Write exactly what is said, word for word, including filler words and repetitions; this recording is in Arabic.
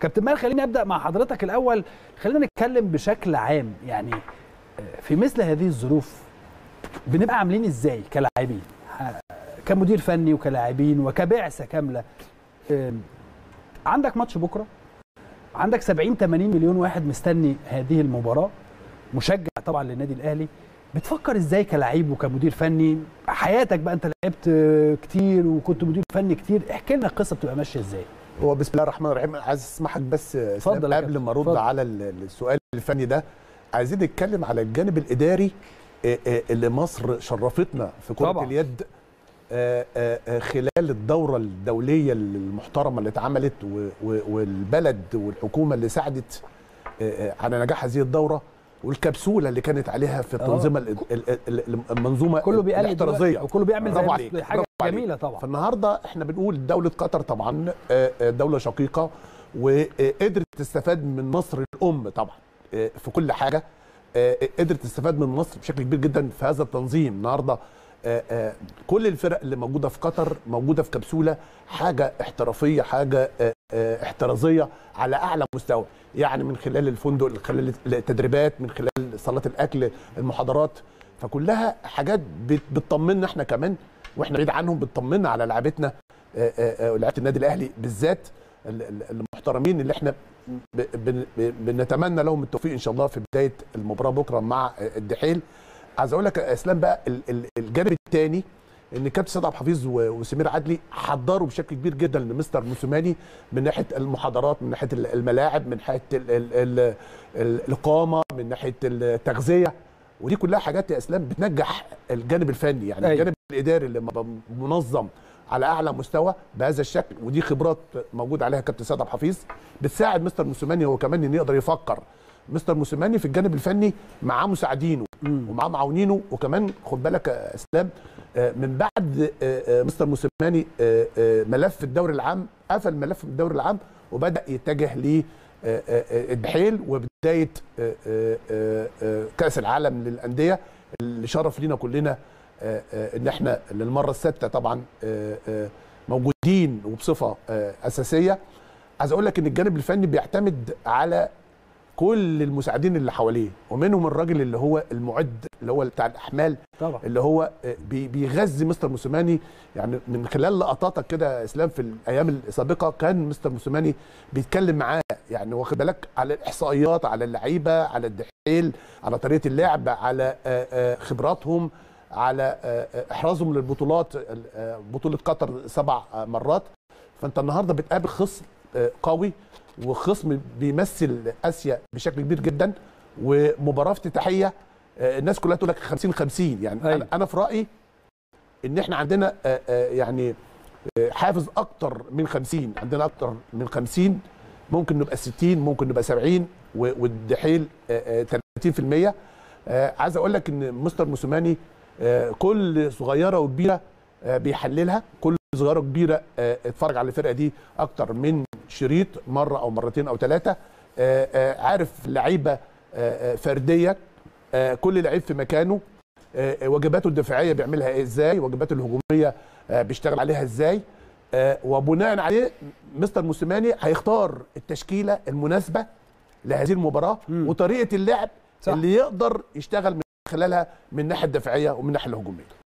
كابتن ماهر خليني ابدا مع حضرتك الاول. خلينا نتكلم بشكل عام، يعني في مثل هذه الظروف بنبقى عاملين ازاي كلاعبين، كمدير فني وكلاعبين وكبعثه كامله؟ عندك ماتش بكره، عندك سبعين ثمانين مليون واحد مستني هذه المباراه، مشجع طبعا للنادي الاهلي. بتفكر ازاي كلاعب وكمدير فني؟ حياتك بقى انت لعبت كتير وكنت مدير فني كتير، احكي لنا القصه بتبقى ماشيه ازاي. هو بسم الله الرحمن الرحيم، عايز اسمحك بس قبل ما ارد على السؤال الفني ده، عايزين نتكلم على الجانب الاداري اللي مصر شرفتنا في كرة طبعا. اليد خلال الدورة الدولية المحترمة اللي اتعملت، والبلد والحكومة اللي ساعدت على نجاح هذه الدورة، والكبسولة اللي كانت عليها في التنظيمة المنظومة كله الاحترازية وكله بيعمل زي حاجة جميلة طبعا. فالنهاردة احنا بنقول دولة قطر طبعا دولة شقيقة، وقدرت تستفاد من مصر الأم طبعا في كل حاجة، قدرت تستفاد من مصر بشكل كبير جدا في هذا التنظيم. النهارده كل الفرق اللي موجوده في قطر موجوده في كبسوله، حاجه احترافيه، حاجه احترازيه على اعلى مستوى، يعني من خلال الفندق، من خلال التدريبات، من خلال صالات الاكل، المحاضرات، فكلها حاجات بتطمنا احنا كمان، واحنا بعيد عنهم بتطمنا على لعيبتنا ولعيبه النادي الاهلي بالذات المحترمين اللي احنا بنتمنى لهم التوفيق ان شاء الله في بدايه المباراه بكره مع الدحيل. عايز اقول لك يا اسلام بقى الجانب الثاني، ان كابتن سيد عبد الحفيظ وسمير عدلي حضروا بشكل كبير جدا لمستر موسيماني من ناحيه المحاضرات، من ناحيه الملاعب، من ناحيه الاقامه، من ناحيه التغذيه، ودي كلها حاجات يا اسلام بتنجح الجانب الفني، يعني أيوة. الجانب الاداري اللي منظم على اعلى مستوى بهذا الشكل، ودي خبرات موجود عليها كابتن سيد عبد الحفيظ بتساعد مستر موسيماني هو كمان ان يقدر يفكر. مستر موسيماني في الجانب الفني معاه مساعدينه ومعاه معاونينه، وكمان خد بالك يا اسلام من بعد مستر موسيماني ملف الدوري العام، قفل ملف الدوري العام وبدا يتجه للدحيل وبدايه كاس العالم للانديه اللي شرف لينا كلنا ان احنا للمره السادسه طبعا موجودين وبصفه اساسيه. عايز اقول لك ان الجانب الفني بيعتمد على كل المساعدين اللي حواليه، ومنهم الراجل اللي هو المعد اللي هو بتاع الاحمال طبعا، اللي هو بيغذي مستر موسيماني. يعني من خلال لقطاتك كده يا اسلام في الايام السابقه كان مستر موسيماني بيتكلم معاه، يعني واخد بالك على الاحصائيات، على اللعيبه، على الدحيل، على طريقه اللعب، على خبراتهم، على احرازهم للبطولات، بطوله قطر سبع مرات. فانت النهارده بتقابل خصم قوي وخصم بيمثل اسيا بشكل كبير جدا، ومباراه افتتاحيه الناس كلها تقول لك خمسين خمسين، يعني أيوة. انا في رايي ان احنا عندنا يعني حافز اكتر من خمسين، عندنا اكتر من خمسين، ممكن نبقى ستين، ممكن نبقى سبعين، والدحيل ثلاثين في المية. عايز اقول لك ان مستر موسيماني كل صغيره وكبيره بيحللها، كل صغيره وكبيره اتفرج على الفرقه دي اكتر من شريط مره او مرتين او ثلاثه، عارف لعيبه فرديه، كل لعيب في مكانه، واجباته الدفاعيه بيعملها ازاي، واجباته الهجوميه بيشتغل عليها ازاي، وبناء عليه مستر موسيماني هيختار التشكيله المناسبه لهذه المباراه م. وطريقه اللعب صح. اللي يقدر يشتغل من خلالها من الناحيه الدفاعيه ومن الناحيه الهجوميه.